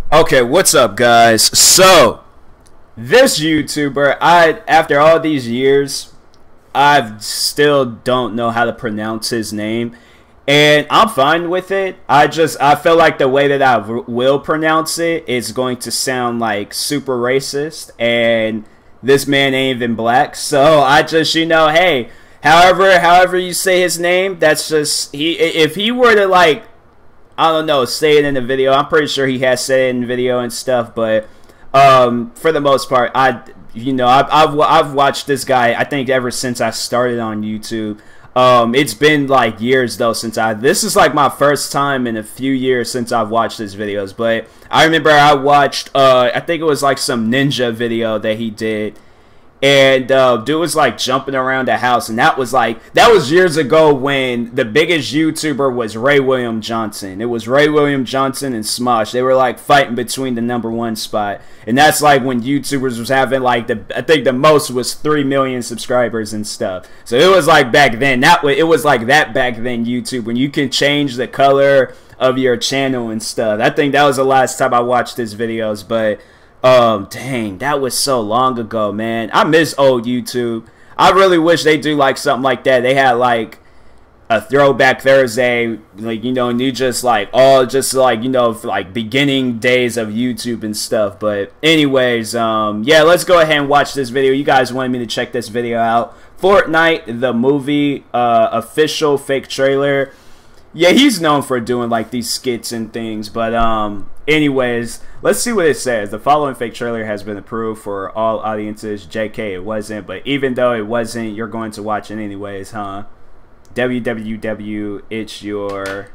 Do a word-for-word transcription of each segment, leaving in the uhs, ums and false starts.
Okay, what's up, guys? So, this YouTuber, I after all these years, I still don't know how to pronounce his name, and I'm fine with it. I just I feel like the way that I will pronounce it is going to sound like super racist, and this man ain't even black. So I just you know, hey, however however you say his name, that's just he. If he were to like, I don't know, say it in the video. I'm pretty sure he has said it in the video and stuff, but um, for the most part, I, you know, I've, I've, I've watched this guy, I think, ever since I started on YouTube. Um, it's been like years though since I, this is like my first time in a few years since I've watched his videos, but I remember I watched, uh, I think it was like some ninja video that he did. And uh, dude was like jumping around the house, and that was like that was years ago when the biggest YouTuber was Ray William Johnson. It was Ray William Johnson and Smosh. They were like fighting between the number one spot, and that's like when YouTubers was having like the I think the most was three million subscribers and stuff. So it was like back then. That was, it was like that back then YouTube when you can change the color of your channel and stuff. I think that was the last time I watched his videos, but. Um, dang, that was so long ago, man. I miss old YouTube. I really wish they do like something like that. They had like a throwback Thursday, like, you know, and you just like all just like, you know, like beginning days of YouTube and stuff. But anyways, um, yeah, let's go ahead and watch this video. You guys wanted me to check this video out. Fortnite, the movie, uh, official fake trailer. Yeah, he's known for doing like these skits and things, but um anyways, let's see what it says. The following fake trailer has been approved for all audiences. J K, it wasn't, but even though it wasn't, you're going to watch it anyways, huh? W W W, it's your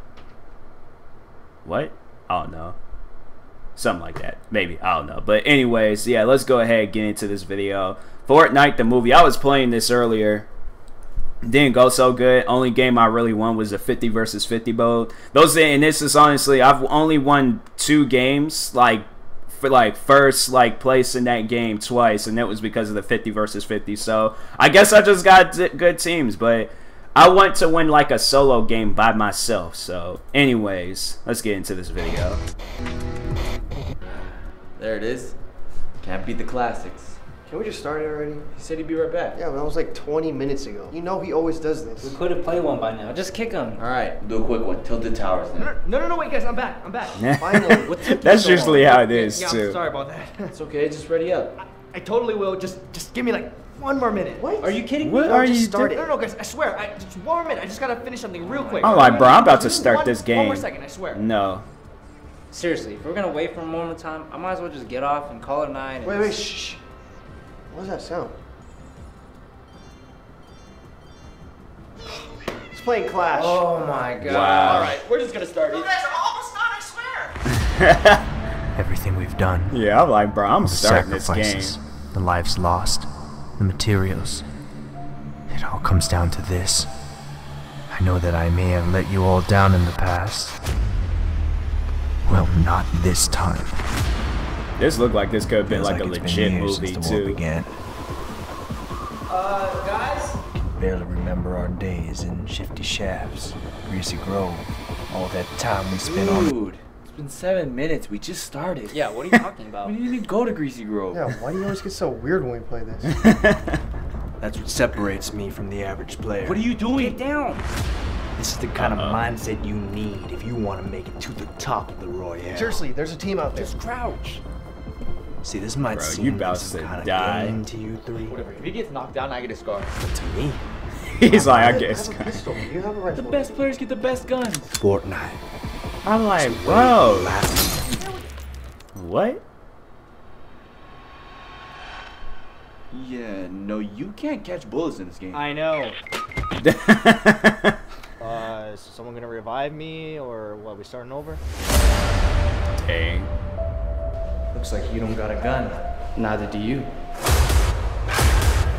what? I don't know. Something like that. Maybe. I don't know. But anyways, yeah, let's go ahead and get into this video. Fortnite the movie. I was playing this earlier. Didn't go so good. Only game I really won was the fifty versus fifty mode. Those and this is honestly, I've only won two games, like for like first like place in that game twice, and that was because of the fifty versus fifty. So I guess I just got good teams, but I want to win like a solo game by myself. So anyways, let's get into this video. There it is. Can't beat the classics. Can we just start it already? He said he'd be right back. Yeah, but that was like twenty minutes ago. You know he always does this. We could have played one by now. Just kick him. All right, do a quick one. Tilted towers. Then. No, no, no, no, wait, guys, I'm back. I'm back. Finally. What took That's you so usually long? how it is yeah, too. I'm sorry about that. It's okay. Just ready up. I, I totally will. Just, just give me like one more minute. What? Are you kidding What me? are just you started. No, no, no, guys, I swear. I, just one more minute. I just gotta finish something real quick. I'm like, bro, I'm about to Just start one, this One game. more second, I swear. No. Seriously, if we're gonna wait for a moment of time, I might as well just get off and call it a night. and- Wait, wait, shh. What does that sound? He's playing Clash. Oh my god. Wow. All right, we're just gonna start it. You guys are almost done, I swear. Everything we've done, Yeah, I'm like, bro, I'm the starting this game. sacrifices, the lives lost, the materials. It all comes down to this. I know that I may have let you all down in the past. Well, not this time. This looked like this could have been Feels like a it's been legit years movie since the war too. began. Uh, guys? Barely remember our days in Shifty Shafts, Greasy Grove, all that time we spent on. Dude, it's been seven minutes. We just started. Yeah, what are you talking about? We didn't even go to Greasy Grove. Yeah, why do you always get so weird when we play this? That's what separates me from the average player. What are you doing? Get down. This is the kind Uh-oh. of mindset you need if you want to make it to the top of the Royale. Seriously, there's a team out there. Just crouch. See, this might Bro, seem you like about some to kind die. of game to you three, Whatever. If he gets knocked down, I get a scar. but to me, He's like, I I guess. have a pistol. You have a rifle. The best players get the best guns. Fortnite. I'm like, Way bro, last- what? Yeah, no, you can't catch bullets in this game. I know. Uh, is someone gonna revive me, or what? We starting over? Dang. Looks like you don't got a gun. Neither do you.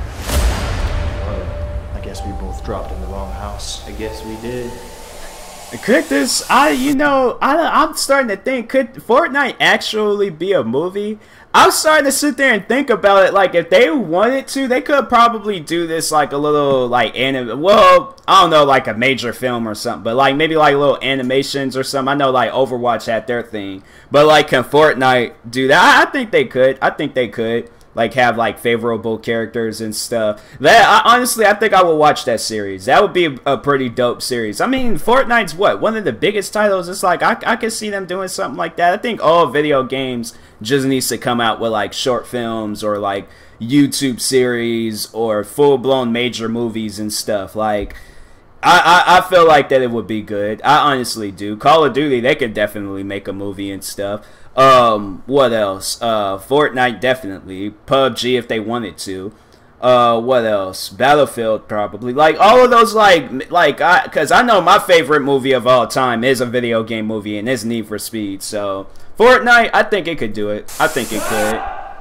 I guess we both dropped in the wrong house. I guess we did. Could this, I, you know, I, I'm starting to think, could Fortnite actually be a movie? I'm starting to sit there and think about it. Like, if they wanted to, they could probably do this like a little, like, anim. Well, I don't know, like a major film or something. But, like, maybe like little animations or something. I know, like, Overwatch had their thing. But, like, can Fortnite do that? I, I think they could. I think they could. Like, have, like, favorable characters and stuff. That, I, honestly, I think I would watch that series. That would be a, a pretty dope series. I mean, Fortnite's what? One of the biggest titles. It's like, I, I could see them doing something like that. I think all video games just needs to come out with, like, short films or, like, YouTube series or full-blown major movies and stuff. Like, I, I, I feel like that it would be good. I honestly do. Call of Duty, they could definitely make a movie and stuff. Um, what else? Uh, Fortnite definitely. P U B G if they wanted to. Uh, what else? Battlefield probably. Like all of those, like, like I, cause I know my favorite movie of all time is a video game movie, and it's Need for Speed. So Fortnite, I think it could do it. I think it could.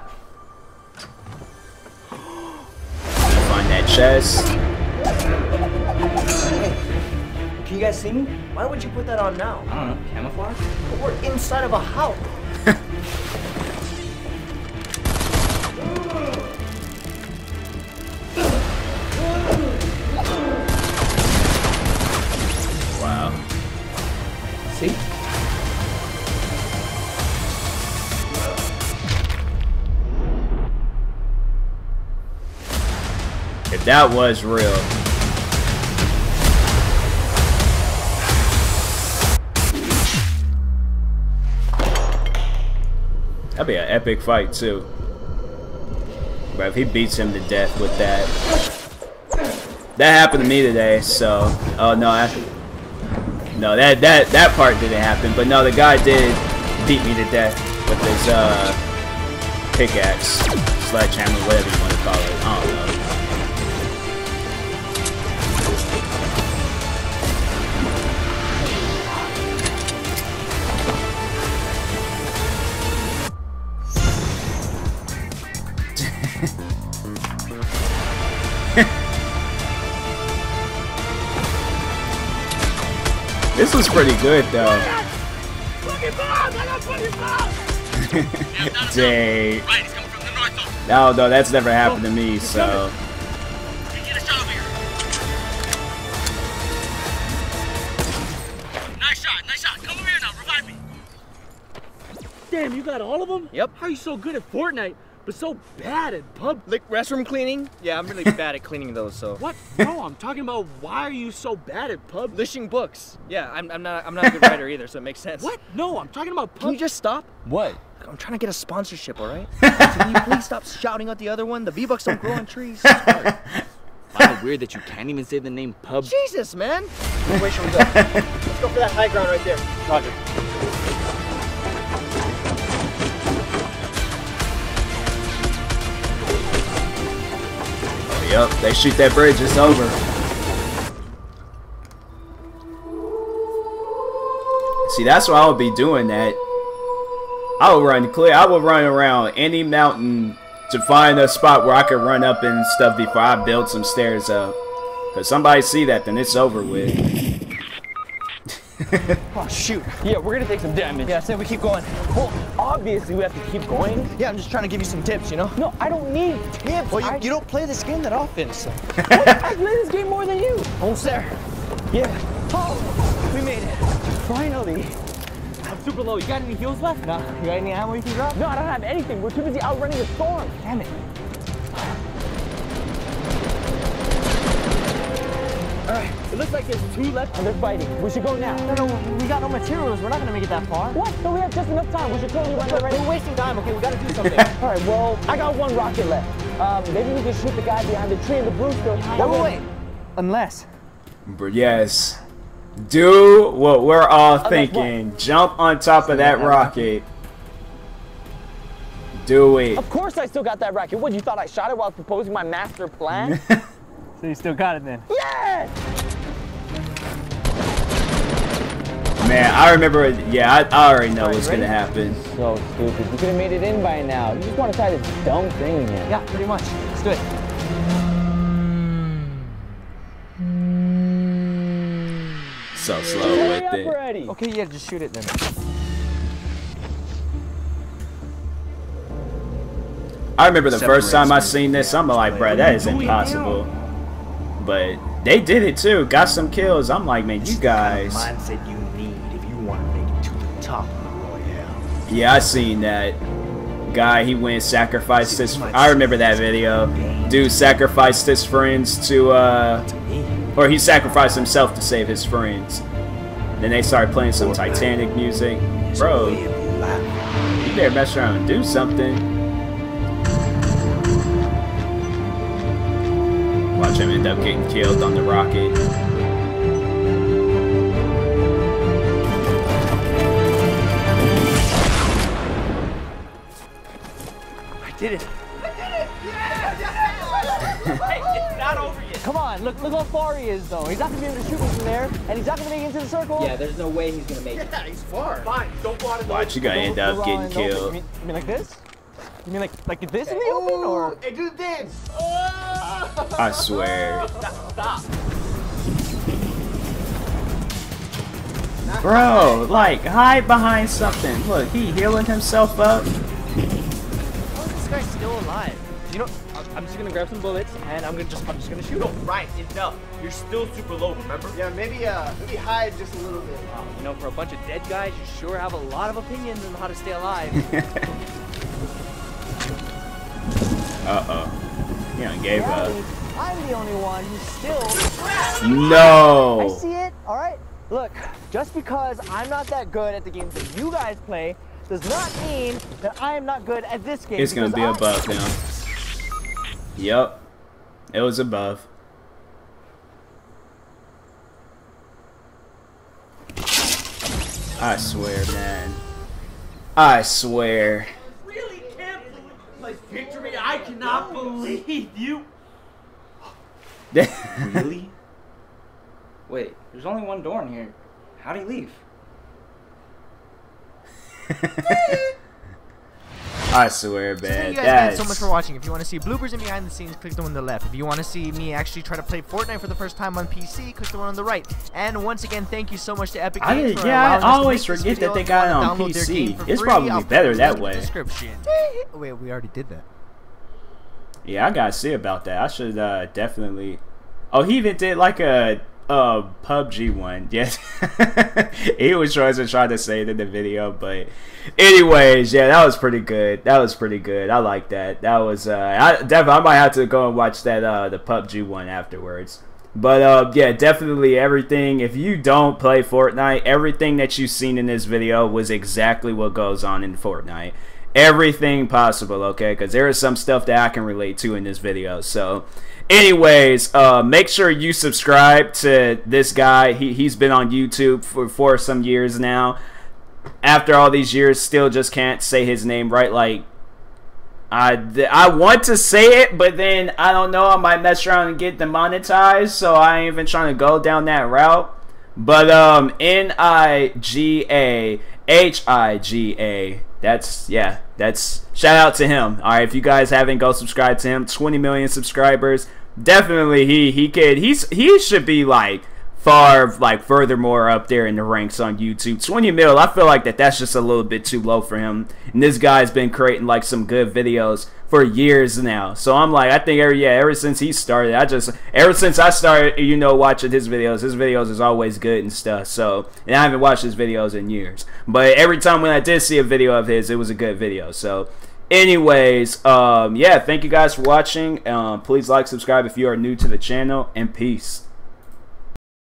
Find that chest. Can you guys see me? Why would you put that on now? I don't know, camouflage? We're inside of a house. Wow. See? If that was real. That'd be an epic fight too. But if he beats him to death with that. That happened to me today, so oh no, I, no that that that part didn't happen, but no, the guy did beat me to death with his uh pickaxe, sledgehammer, whatever you want to call it. I don't know. This was pretty good though. Dang. No, no, that's never happened to me, so. Nice shot, nice shot. Come over here now, revive me. Damn, you got all of them? Yep. How are you so good at Fortnite, but so bad at pub? Like restroom cleaning? Yeah, I'm really bad at cleaning those, so. What? No, I'm talking about why are you so bad at pub? Lishing books. Yeah, I'm, I'm not I'm not a good writer either, so it makes sense. What? No, I'm talking about pub. Can you just stop? What? I'm trying to get a sponsorship, all right? So can you please stop shouting out the other one? The V-Bucks don't grow on trees. I find it weird that you can't even say the name pub. Jesus, man. Which way should we go? Let's go for that high ground right there. Roger. Yep, they shoot that bridge, it's over. See, that's why I would be doing that. I would run clear. I would run around any mountain to find a spot where I could run up and stuff before I build some stairs up. Cause somebody see that, then it's over with. Oh, shoot. Yeah, we're gonna take some damage. Yeah, I said we keep going. Well, obviously we have to keep going. Yeah, I'm just trying to give you some tips, you know? No, I don't need tips. Well, you, I, you don't play this game that often, so. What? I play this game more than you. Almost there. Yeah. Oh, we made it. Finally. I'm super low. You got any heals left? Nah, you got any ammo you can drop? No, I don't have anything. We're too busy outrunning the storm. Damn it. All right, it looks like there's two left. And they're fighting. We should go now. No, no, we got no materials. We're not gonna make it that far. What? No, we have just enough time. We should totally run there right We're now. wasting time, okay? We gotta do something. All right, well, I got one rocket left. Um, maybe we can shoot the guy behind the tree in the blue still. Wait, wait, wait. Unless. But yes. Do what we're all thinking. Jump on top of that rocket. Do it. Of course I still got that rocket. What, you thought I shot it while proposing my master plan? So you still got it then? Yeah! Man, I remember, yeah, I, I already know what's gonna happen. So stupid. You could have made it in by now. You just want to try this dumb thing again. Yeah, pretty much. Let's do it. so slow Hurry with up it. already. Okay, yeah, just shoot it then. I remember the first time I Separates seen this, I'm like, bruh, that is impossible. But they did it too. Got some kills. I'm like, man, you guys. Mindset you need if you want to make it to the top of the Royale. Yeah, I seen that guy. He went and sacrificed his. I remember that video. Dude sacrificed his friends to, uh, or he sacrificed himself to save his friends. Then they started playing some Titanic music. Bro, you better mess around and do something. Watch him end up getting killed on the rocket. I did it. It's not over yet. Come on, look look how far he is though. He's not gonna be able to shoot me from there, and he's not gonna make it into the circle. Yeah, there's no way he's gonna make it. Yeah, he's far. Fine, don't go out in the Watch, you gonna end up We're all getting in the open. You killed. mean, you mean like this? You mean like like this in the open or? Hey, do the dance. Oh! I swear. Stop, stop. Bro, like, hide behind something. Look, he healing himself up. How is this guy still alive? You know, I'm- I'm just gonna grab some bullets and I'm gonna just I'm just gonna shoot No, him. right, enough. You're still super low, remember? Yeah, maybe uh maybe hide just a little bit. Wow, you know, for a bunch of dead guys, you sure have a lot of opinions on how to stay alive. Uh-oh. He done gave up. Gabby, I'm the only one who's still. I No! see it. All right. Look, just because I'm not that good at the games that you guys play does not mean that I am not good at this game. It's gonna be because above him. Yup. It was above. I swear, man. I swear. Really can't believe my victory. I cannot believe you. Really? Wait, there's only one door in here. How'd he leave? I swear, So thank man. you guys That's guys so much for watching. If you want to see bloopers and behind the scenes, click the one on the left. If you want to see me actually try to play Fortnite for the first time on P C, click the one on the right. And once again, thank you so much to Epic I Games did- for yeah, I allowing us to always make this forget that video. they If got you it wanna on download their P C. game for It's free, probably I'll put better the that link in the way. description. Wait, we already did that. Yeah, I gotta see about that. I should uh, definitely. Oh, he even did like a uh, P U B G one. Yes, he was trying to try to say it in the video, but anyways, yeah, that was pretty good. That was pretty good. I like that. That was. Uh, I definitely. I might have to go and watch that uh, the P U B G one afterwards. But uh, yeah, definitely everything. If you don't play Fortnite, everything that you've seen in this video was exactly what goes on in Fortnite. Everything possible, okay? Because there is some stuff that I can relate to in this video. So, anyways, uh, make sure you subscribe to this guy. He, he's been on YouTube for, for some years now. After all these years, still just can't say his name right. Like, I, I want to say it, but then, I don't know, I might mess around and get demonetized. So, I ain't even trying to go down that route. But, um, N I G A H I G A. That's, yeah, that's, shout out to him. Alright, if you guys haven't, go subscribe to him. twenty million subscribers. Definitely, he, he could, he's, he should be, like, far, like, furthermore up there in the ranks on YouTube. twenty mil, I feel like that that's just a little bit too low for him. And this guy's been creating, like, some good videos for years now. So I'm like, I think, every, yeah, ever since he started, I just, ever since I started, you know, watching his videos, his videos is always good and stuff. So, and I haven't watched his videos in years. But every time when I did see a video of his, it was a good video. So, anyways, um, yeah, thank you guys for watching. Um, please like, subscribe if you are new to the channel, and peace.